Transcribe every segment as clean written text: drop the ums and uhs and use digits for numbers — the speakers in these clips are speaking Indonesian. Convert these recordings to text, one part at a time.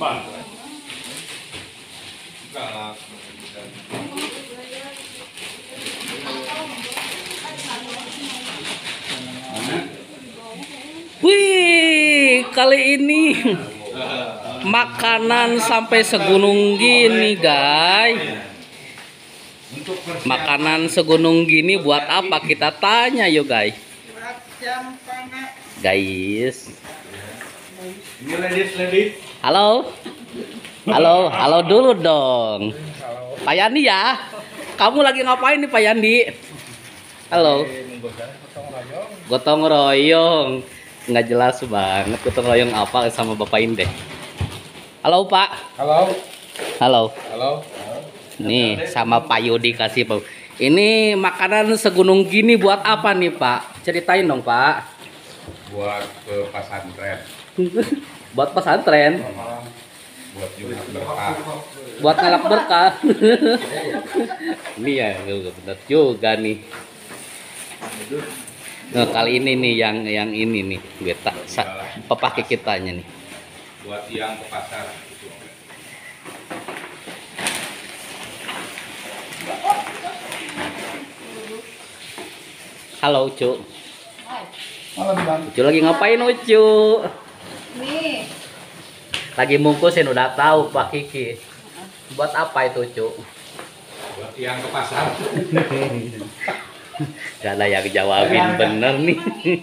Wih, kali ini makanan sampai segunung gini, guys. Makanan segunung gini buat apa? Kita tanya yuk, guys. Guys. Ini ladies. Halo. Halo dulu dong. Pak Yandi ya. Kamu lagi ngapain nih, Pak Yandi? Halo. Gotong royong. Nggak jelas banget gotong royong apa sama Bapak Inde. Halo, Pak. Halo. Nih sama Pak Yudi kasih, Pak. Ini makanan segunung gini buat apa nih, Pak? Ceritain dong, Pak. Buat ke pesantren. Buat pesantren. Buat juga berkah. Buat ngalap berkah. Ini ya benar juga nih. Nah, kali ini nih yang ini nih beta pakai kitanya nih. Buat yang ke pasar. Halo, Ucu. Ucu lagi ngapain, Ucu? Nih. Lagi mungkusin, udah tahu Pak Kiki. Buat apa itu, Ucu? Buat yang ke pasar. Gak ada yang jawabin bener nih.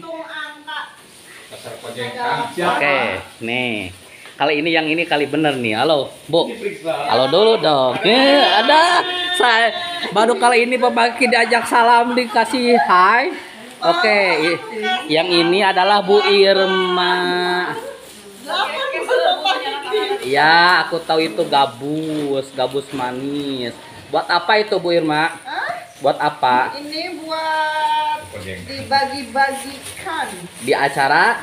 Pasar Kojengkang. Oke, nih. Kali ini kali bener nih. Halo, Bu. Halo dulu dong. Ada. Saya baru kali ini Bapak Kiki diajak salam dikasih hai. Oke, yang ini adalah Bu Irma. Ya, aku tahu itu gabus manis. Buat apa itu Bu Irma? Buat apa? Ini buat dibagi-bagikan Di acara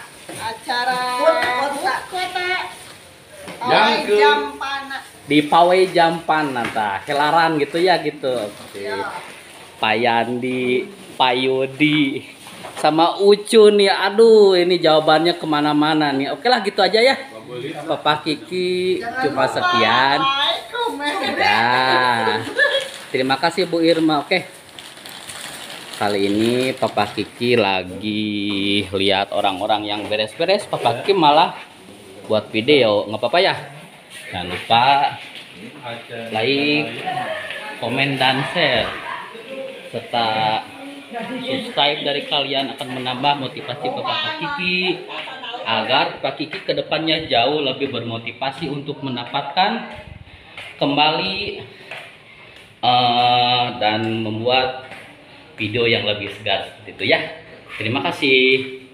kota Yang ke Jampana. di pawai Jampana, tah helaran gitu ya gitu. Oke. Pak Yandi, Pak Yudi, sama Ucu nih. Aduh, ini jawabannya kemana-mana nih. Oke lah, gitu aja ya. Bapak Kiki cuma sekian. Ya. Terima kasih Bu Irma. Oke. Kali ini Papa Kiki lagi lihat orang-orang yang beres-beres. Papa Kiki malah buat video. Nggak apa-apa ya. Jangan lupa like, komen, dan share. Serta subscribe dari kalian akan menambah motivasi Papa Kiki agar Pak Kiki kedepannya jauh lebih bermotivasi untuk mendapatkan kembali dan membuat video yang lebih segar gitu ya. Terima kasih.